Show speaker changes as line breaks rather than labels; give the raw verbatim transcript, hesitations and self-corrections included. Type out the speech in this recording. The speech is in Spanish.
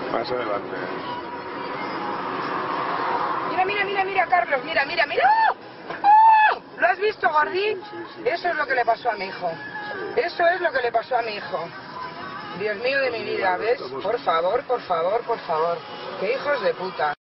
Más adelante.
Mira, mira, mira, mira, Carlos, mira, mira, mira. ¡Oh! ¿Lo has visto, Gordi?
Sí, sí, sí.
Eso es lo que le pasó a mi hijo.
Sí.
Eso es lo que le pasó a mi hijo. Dios mío de mi vida, ¿ves? Por favor, por favor, por favor. ¡Qué hijos de puta!